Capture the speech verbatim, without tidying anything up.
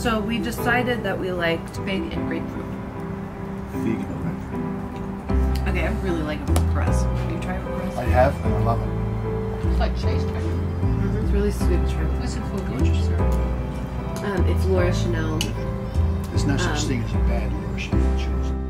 So we decided that we liked fig and grapefruit. Fig and grapefruit. Okay, I really like it with crust. Have you tried it with crust? I have, and I love it. It's like Chase type. Mm-hmm. It's really sweet and sweet. What's it for? Delicious. Um, it's Laura Chanel. There's no such Um, thing as a bad Laura Chanel shoes.